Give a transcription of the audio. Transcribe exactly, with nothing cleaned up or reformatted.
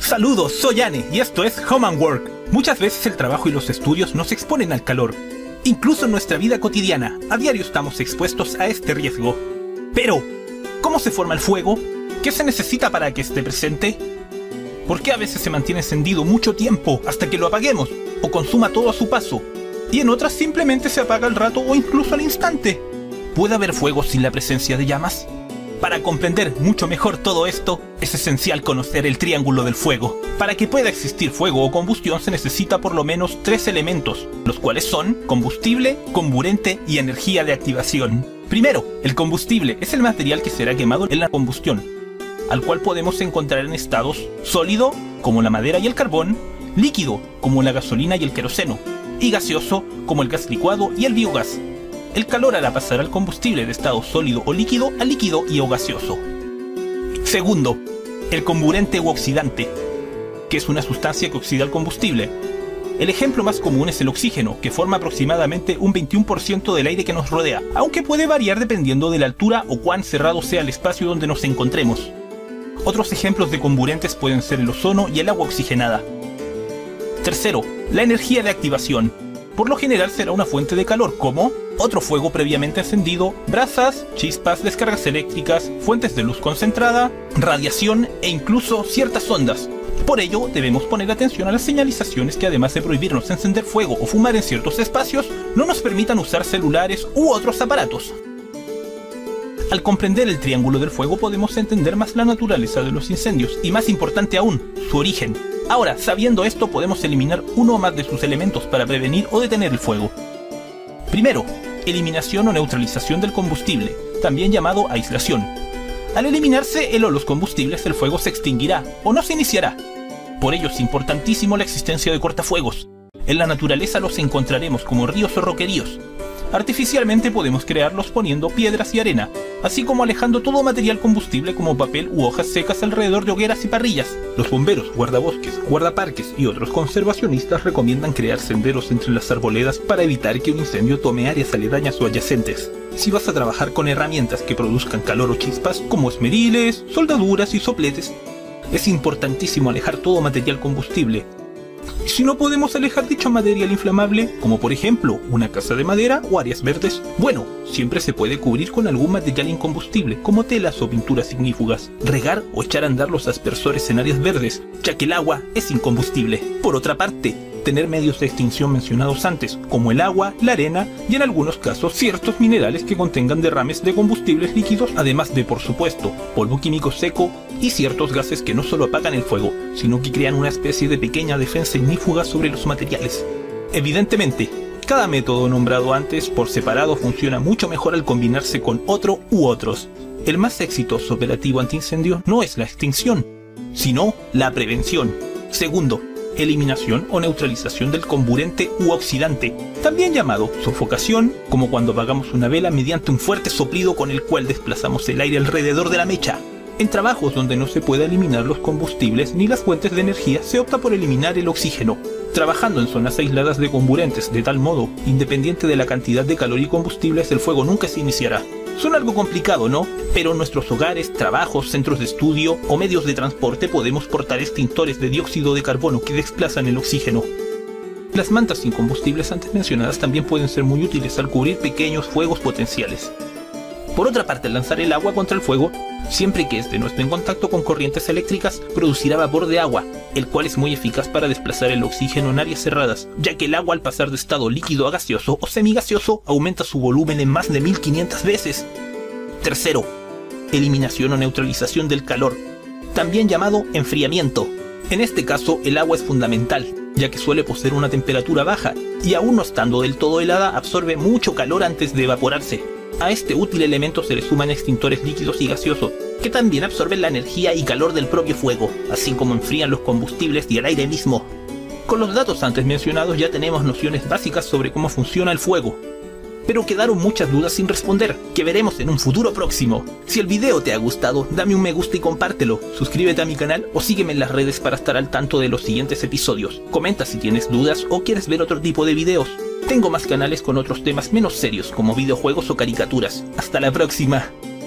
Saludos, soy Anne y esto es Home and Work. Muchas veces el trabajo y los estudios nos exponen al calor. Incluso en nuestra vida cotidiana, a diario estamos expuestos a este riesgo. Pero, ¿cómo se forma el fuego? ¿Qué se necesita para que esté presente? ¿Por qué a veces se mantiene encendido mucho tiempo hasta que lo apaguemos o consuma todo a su paso? Y en otras simplemente se apaga al rato o incluso al instante. ¿Puede haber fuego sin la presencia de llamas? Para comprender mucho mejor todo esto, es esencial conocer el triángulo del fuego. Para que pueda existir fuego o combustión se necesita por lo menos tres elementos, los cuales son combustible, comburente y energía de activación. Primero, el combustible es el material que será quemado en la combustión, al cual podemos encontrar en estados sólido, como la madera y el carbón, líquido, como la gasolina y el queroseno, y gaseoso, como el gas licuado y el biogás. El calor hará pasar al combustible de estado sólido o líquido a líquido y o gaseoso. Segundo, el comburente u oxidante, que es una sustancia que oxida el combustible. El ejemplo más común es el oxígeno, que forma aproximadamente un veintiuno por ciento del aire que nos rodea, aunque puede variar dependiendo de la altura o cuán cerrado sea el espacio donde nos encontremos. Otros ejemplos de comburentes pueden ser el ozono y el agua oxigenada. Tercero, la energía de activación. Por lo general será una fuente de calor como otro fuego previamente encendido, brasas, chispas, descargas eléctricas, fuentes de luz concentrada, radiación e incluso ciertas ondas. Por ello, debemos poner atención a las señalizaciones que, además de prohibirnos encender fuego o fumar en ciertos espacios, no nos permitan usar celulares u otros aparatos. Al comprender el triángulo del fuego podemos entender más la naturaleza de los incendios y, más importante aún, su origen. Ahora, sabiendo esto, podemos eliminar uno o más de sus elementos para prevenir o detener el fuego. Primero, eliminación o neutralización del combustible, también llamado aislación. Al eliminarse el o los combustibles, el fuego se extinguirá o no se iniciará. Por ello es importantísimo la existencia de cortafuegos. En la naturaleza los encontraremos como ríos o roqueríos. Artificialmente podemos crearlos poniendo piedras y arena, así como alejando todo material combustible como papel u hojas secas alrededor de hogueras y parrillas. Los bomberos, guardabosques, guardaparques y otros conservacionistas recomiendan crear senderos entre las arboledas para evitar que un incendio tome áreas aledañas o adyacentes. Si vas a trabajar con herramientas que produzcan calor o chispas, como esmeriles, soldaduras y sopletes, es importantísimo alejar todo material combustible. Y si no podemos alejar dicho material inflamable, como por ejemplo una casa de madera o áreas verdes, bueno, siempre se puede cubrir con algún material incombustible, como telas o pinturas ignífugas. Regar o echar a andar los aspersores en áreas verdes, ya que el agua es incombustible. Por otra parte, tener medios de extinción mencionados antes, como el agua, la arena y en algunos casos ciertos minerales que contengan derrames de combustibles líquidos, además de, por supuesto, polvo químico seco y ciertos gases que no solo apagan el fuego, sino que crean una especie de pequeña defensa ignífuga sobre los materiales. Evidentemente, cada método nombrado antes por separado funciona mucho mejor al combinarse con otro u otros. El más exitoso operativo antiincendio no es la extinción, sino la prevención. Segundo, eliminación o neutralización del comburente u oxidante, también llamado sofocación, como cuando apagamos una vela mediante un fuerte soplido con el cual desplazamos el aire alrededor de la mecha. En trabajos donde no se puede eliminar los combustibles ni las fuentes de energía, se opta por eliminar el oxígeno, trabajando en zonas aisladas de comburentes, de tal modo, independiente de la cantidad de calor y combustibles, el fuego nunca se iniciará. Suena algo complicado, ¿no? Pero en nuestros hogares, trabajos, centros de estudio o medios de transporte podemos portar extintores de dióxido de carbono que desplazan el oxígeno. Las mantas sin combustibles antes mencionadas también pueden ser muy útiles al cubrir pequeños fuegos potenciales. Por otra parte, al lanzar el agua contra el fuego, siempre que éste no esté en contacto con corrientes eléctricas, producirá vapor de agua, el cual es muy eficaz para desplazar el oxígeno en áreas cerradas, ya que el agua, al pasar de estado líquido a gaseoso o semigaseoso, aumenta su volumen en más de mil quinientas veces. Tercero, eliminación o neutralización del calor, también llamado enfriamiento. En este caso, el agua es fundamental, ya que suele poseer una temperatura baja, y aún no estando del todo helada, absorbe mucho calor antes de evaporarse. A este útil elemento se le suman extintores líquidos y gaseosos, que también absorben la energía y calor del propio fuego, así como enfrían los combustibles y el aire mismo. Con los datos antes mencionados ya tenemos nociones básicas sobre cómo funciona el fuego. Pero quedaron muchas dudas sin responder, que veremos en un futuro próximo. Si el video te ha gustado, dame un me gusta y compártelo, suscríbete a mi canal o sígueme en las redes para estar al tanto de los siguientes episodios. Comenta si tienes dudas o quieres ver otro tipo de videos. Tengo más canales con otros temas menos serios como videojuegos o caricaturas. Hasta la próxima.